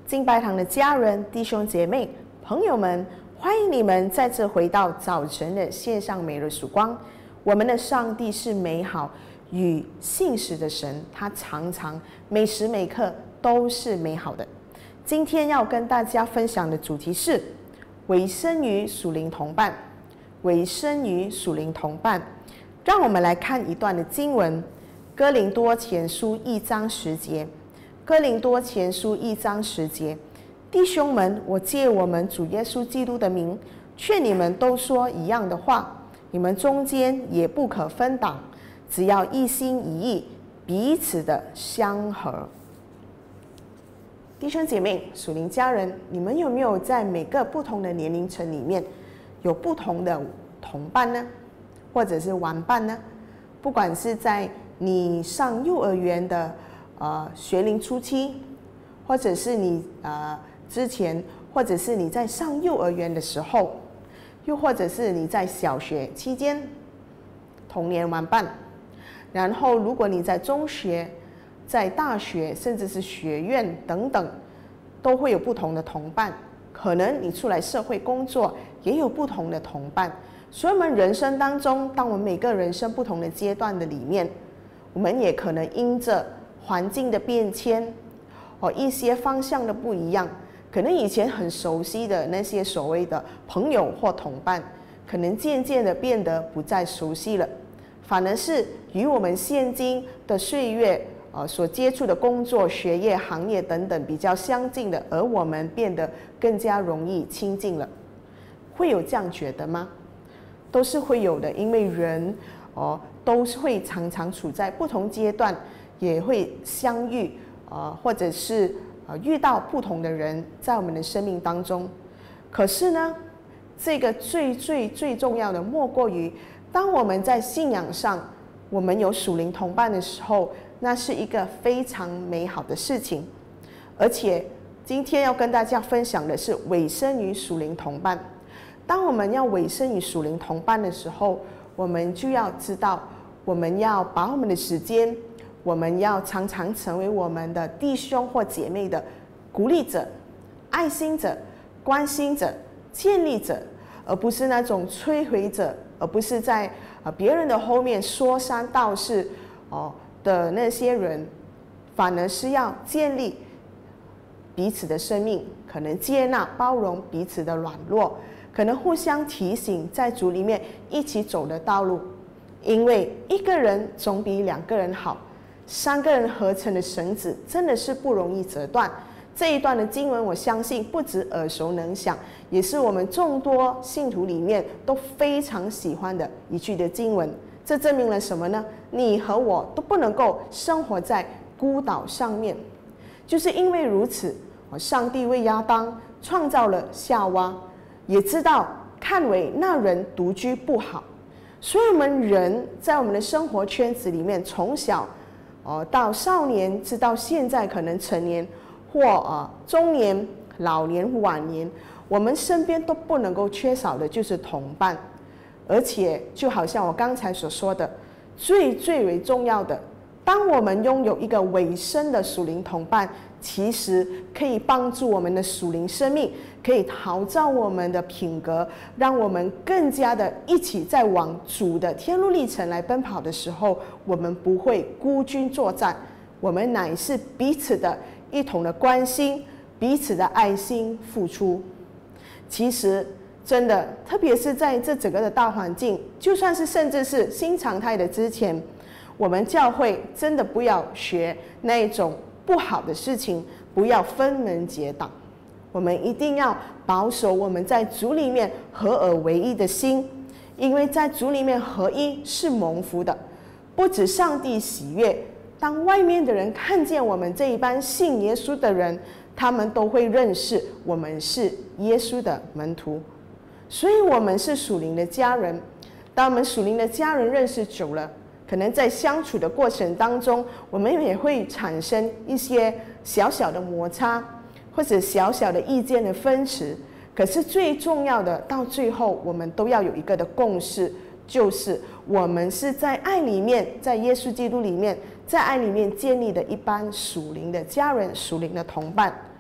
敬拜堂的家人、弟兄姐妹、朋友们，欢迎你们再次回到早晨的线上每日曙光。我们的上帝是美好与信实的神，他常常每时每刻都是美好的。今天要跟大家分享的主题是委身于属灵同伴。委身于属灵同伴，让我们来看一段的经文，哥林多前书1章10节。哥林多前书1章10节，弟兄们，我借我们主耶稣基督的名，劝你们都说一样的话，你们中间也不可分党，只要一心一意，彼此的相合。弟兄姐妹、属灵家人，你们有没有在每个不同的年龄层里面有不同的同伴呢？或者是玩伴呢？不管是在你上幼儿园的学龄初期，或者是你之前，或者是你在上幼儿园的时候，又或者是你在小学期间童年玩伴，然后如果你在中学、在大学，甚至是学院等等，都会有不同的同伴。可能你出来社会工作，也有不同的同伴。所以我们人生当中，当我们每个人生不同的阶段的里面，我们也可能因着环境的变迁，一些方向的不一样，可能以前很熟悉的那些所谓的朋友或同伴，可能渐渐的变得不再熟悉了，反而是与我们现今的岁月所接触的工作、学业、行业等等比较相近的，而我们变得更加容易亲近了。会有这样觉得吗？都是会有的，因为人都是会常常处在不同阶段，也会相遇或者是遇到不同的人在我们的生命当中。可是呢，这个最重要的莫过于，当我们在信仰上我们有属灵同伴的时候，那是一个非常美好的事情。而且今天要跟大家分享的是委身于属灵同伴。当我们要委身于属灵同伴的时候，我们就要知道，我们要把我们的时间，我们要常常成为我们的弟兄或姐妹的鼓励者、爱心者、关心者、建立者，而不是那种摧毁者，而不是在别人的后面说三道四的那些人，反而是要建立彼此的生命，可能接纳、包容彼此的软弱，可能互相提醒，在主里面一起走的道路。因为一个人总比两个人好，3个人合成的绳子真的是不容易折断。这一段的经文，我相信不止耳熟能详，也是我们众多信徒里面都非常喜欢的一句的经文。这证明了什么呢？你和我都不能够生活在孤岛上面。就是因为如此，上帝为亚当创造了夏娃，也知道看为那人独居不好，所以我们人在我们的生活圈子里面，从小到少年，直到现在可能成年或中年、老年、晚年，我们身边都不能够缺少的就是同伴。而且就好像我刚才所说的，最为重要的，当我们拥有一个委身的属灵同伴，其实可以帮助我们的属灵生命，可以陶造我们的品格，让我们更加的一起在往主的天路历程来奔跑的时候，我们不会孤军作战，我们乃是彼此的一同的关心，彼此的爱心付出。其实真的，特别是在这整个的大环境，就算是甚至是新常态的之前，我们教会真的不要学那一种不好的事情，不要分门结党。我们一定要保守我们在主里面合而为一的心，因为在主里面合一是蒙福的，不止上帝喜悦，当外面的人看见我们这一班信耶稣的人，他们都会认识我们是耶稣的门徒。所以我们是属灵的家人。当我们属灵的家人认识久了，可能在相处的过程当中，我们也会产生一些小小的摩擦，或者小小的意见的分歧。可是最重要的，到最后我们都要有一个的共识，就是我们是在爱里面，在耶稣基督里面，在爱里面建立的一班属灵的家人、属灵的同伴。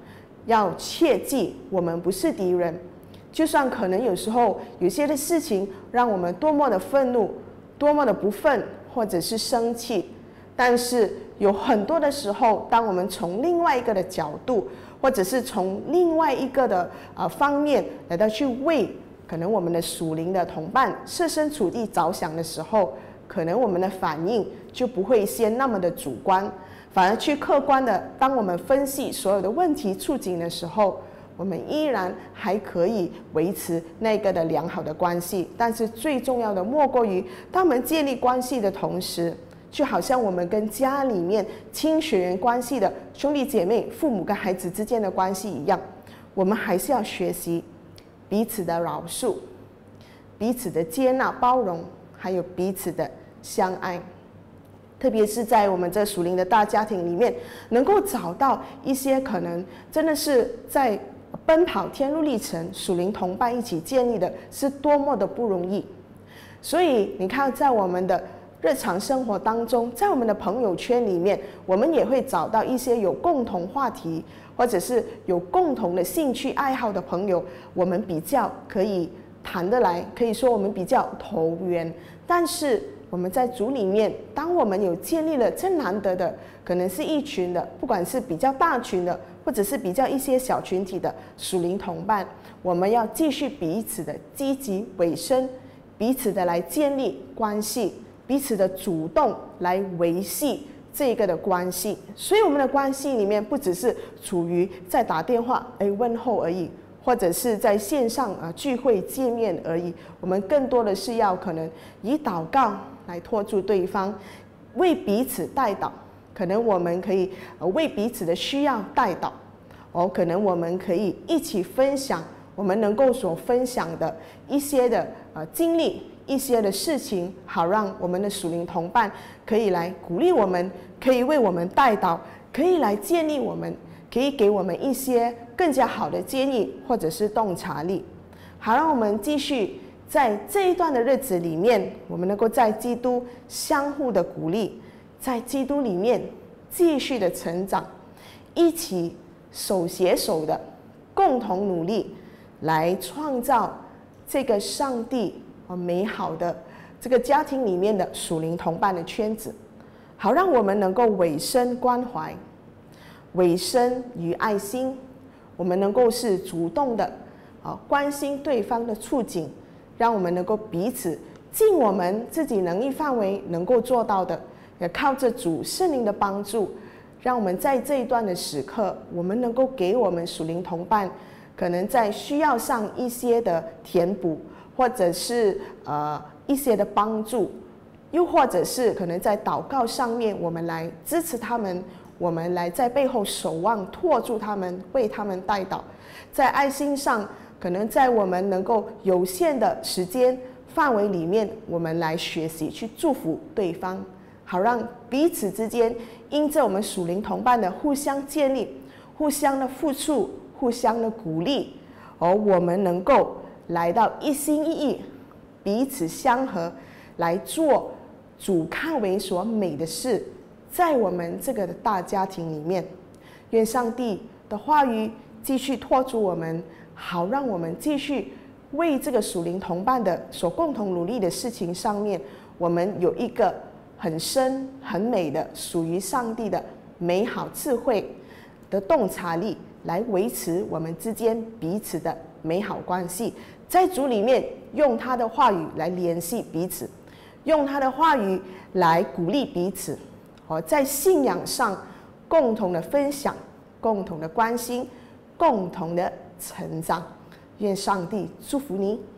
要切记，我们不是敌人。就算可能有时候有些的事情让我们多么的愤怒，多么的不忿，或者是生气，但是有很多的时候，当我们从另外一个的角度，或者是从另外一个的方面来到去为可能我们的属灵的同伴设身处地着想的时候，可能我们的反应就不会先那么的主观，反而去客观的，当我们分析所有的问题处境的时候，我们依然还可以维持那个的良好的关系。但是最重要的莫过于，当我们建立关系的同时，就好像我们跟家里面亲血缘关系的兄弟姐妹、父母跟孩子之间的关系一样，我们还是要学习彼此的饶恕、彼此的接纳、包容，还有彼此的相爱。特别是在我们这属灵的大家庭里面，能够找到一些可能真的是在奔跑天路历程，属灵同伴一起建立的，是多么的不容易。所以你看，在我们的日常生活当中，在我们的朋友圈里面，我们也会找到一些有共同话题，或者是有共同的兴趣爱好的朋友，我们比较可以谈得来，可以说我们比较投缘。但是我们在主里面，当我们有建立了这难得的，可能是一群的，不管是比较大群的，或者是比较一些小群体的属灵同伴，我们要继续彼此的积极委身，彼此的来建立关系，彼此的主动来维系这个的关系。所以我们的关系里面不只是处于在打电话问候而已，或者是在线上聚会见面而已，我们更多的是要可能以祷告来托住对方，为彼此代祷。可能我们可以为彼此的需要代祷，可能我们可以一起分享我们能够所分享的一些的经历，一些的事情，好让我们的属灵同伴可以来鼓励我们，可以为我们代祷，可以来建立我们，可以给我们一些更加好的建议或者是洞察力，好让我们继续在这一段的日子里面，我们能够在基督相互的鼓励，在基督里面继续的成长，一起手携手的共同努力，来创造这个上帝美好的这个家庭里面的属灵同伴的圈子，好让我们能够委身关怀，委身与爱心，我们能够是主动的关心对方的处境，让我们能够彼此尽我们自己能力范围能够做到的，也靠着主圣灵的帮助，让我们在这一段的时刻，我们能够给我们属灵同伴可能在需要上一些的填补，或者是一些的帮助，又或者是可能在祷告上面，我们来支持他们，我们来在背后守望托住他们，为他们代祷。在爱心上，可能在我们能够有限的时间范围里面，我们来学习去祝福对方，好让彼此之间因着我们属灵同伴的互相建立、互相的付出、互相的鼓励，而我们能够来到一心一意，彼此相合，来做主看为所美的事，在我们这个大家庭里面。愿上帝的话语继续托住我们，好让我们继续为这个属灵同伴的所共同努力的事情上面，我们有一个很深很美的属于上帝的美好智慧的洞察力，来维持我们之间彼此的美好关系。在主里面用他的话语来联系彼此，用他的话语来鼓励彼此，在信仰上共同的分享，共同的关心，共同的成长。愿上帝祝福你。